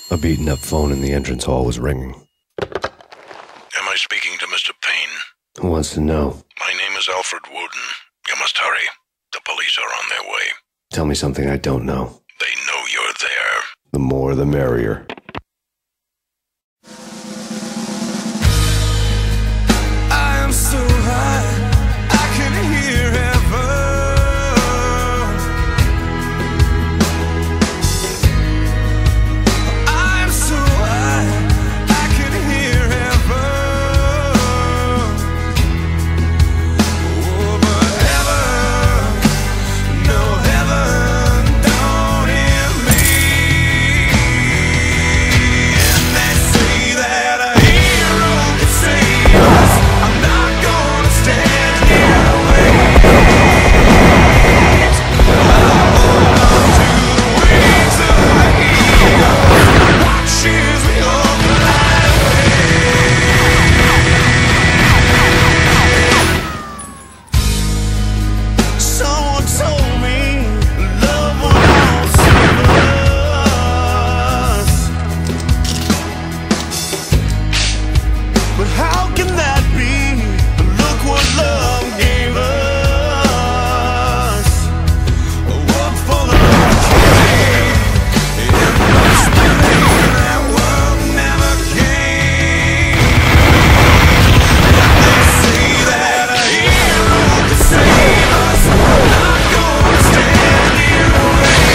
A beaten-up phone in the entrance hall was ringing. Am I speaking to Mr. Payne? Who wants to know? My name is Alfred Woden. You must hurry. The police are on their way. Tell me something I don't know. They know you're there. The more the merrier. I am so high, I can hear heaven. I am so high, I can hear heaven. Oh, but heaven, no heaven, don't hear me. And they say that a hero can save us. I'm not gonna stand here and wait. I'll hold on to the wings of my eagle. Watch as we all fly away. Someone told me love won't save us, but how can that be? Look what love gave us. A world full of pain. It must be that world never came. They say that a hero can save us. I'm not gonna stand here and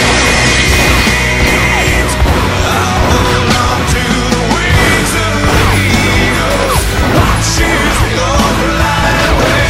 wait. I'll hold on to the wings of the eagles. Watch as we all fly away.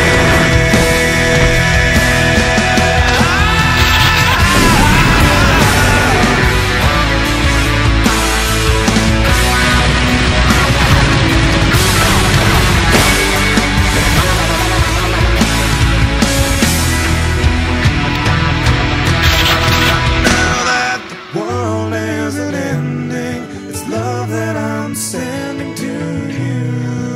Now that the world isn't ending, it's love that I'm sending to you.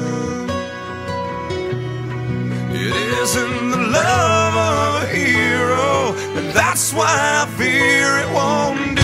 It isn't the love of a hero, and that's why I fear it won't